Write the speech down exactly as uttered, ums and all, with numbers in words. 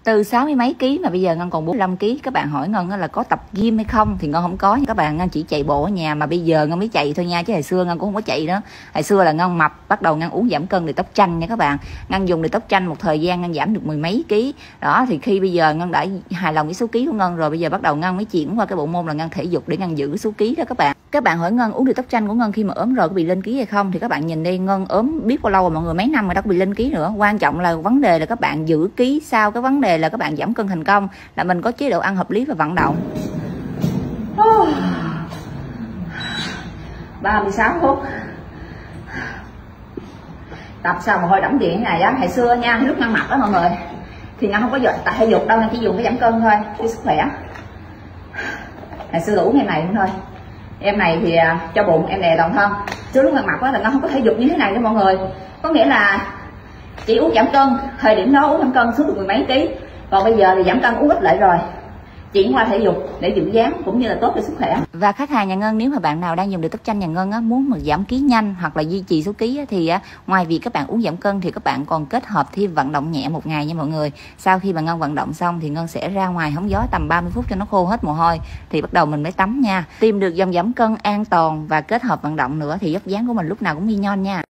Từ sáu mươi mấy ký mà bây giờ Ngân còn bốn mươi lăm ký. Các bạn hỏi Ngân là có tập gym hay không, thì Ngân không có. Các bạn, Ngân chỉ chạy bộ ở nhà, mà bây giờ Ngân mới chạy thôi nha, chứ hồi xưa Ngân cũng không có chạy nữa. Hồi xưa là Ngân mập, bắt đầu Ngân uống giảm cân để tóc chanh nha các bạn. Ngân dùng để tóc chanh một thời gian Ngân giảm được mười mấy ký. Đó thì khi bây giờ Ngân đã hài lòng với số ký của Ngân rồi, bây giờ bắt đầu Ngân mới chuyển qua cái bộ môn là Ngân thể dục để Ngân giữ số ký đó các bạn. Các bạn hỏi Ngân uống được tóc chanh của Ngân khi mà ốm rồi có bị lên ký hay không, thì các bạn nhìn đi, Ngân ốm biết bao lâu rồi mọi người, mấy năm rồi đó, có bị lên ký nữa. Quan trọng là vấn đề là các bạn giữ ký sau cái vấn đề là các bạn giảm cân thành công, là mình có chế độ ăn hợp lý và vận động. ba mươi sáu phút tập sao mà hơi đẫm điện này á. Hồi xưa nha, lúc Ngân mập đó mọi người, thì Ngân không có tập thể dục đâu, Ngân chỉ dùng cái giảm cân thôi, cái sức khỏe. Hồi xưa là uống em này cũng thôi, em này thì cho bụng em đè toàn thân. Trước lúc Ngân mập đó là Ngân không có thể dục như thế này đó mọi người, có nghĩa là chỉ uống giảm cân, thời điểm đó uống giảm cân xuống được mười mấy ký, còn bây giờ thì giảm cân uống ít lại rồi, chuyển qua thể dục để giữ dáng cũng như là tốt cho sức khỏe. Và khách hàng nhà Ngân, nếu mà bạn nào đang dùng được tóc chanh nhà Ngân á, muốn mà giảm ký nhanh hoặc là duy trì số ký á, thì á, ngoài việc các bạn uống giảm cân thì các bạn còn kết hợp thêm vận động nhẹ một ngày nha mọi người. Sau khi mà Ngân vận động xong thì Ngân sẽ ra ngoài hóng gió tầm ba mươi phút cho nó khô hết mồ hôi, thì bắt đầu mình mới tắm nha. Tìm được dòng giảm cân an toàn và kết hợp vận động nữa thì vóc dáng của mình lúc nào cũng mi nhon nha.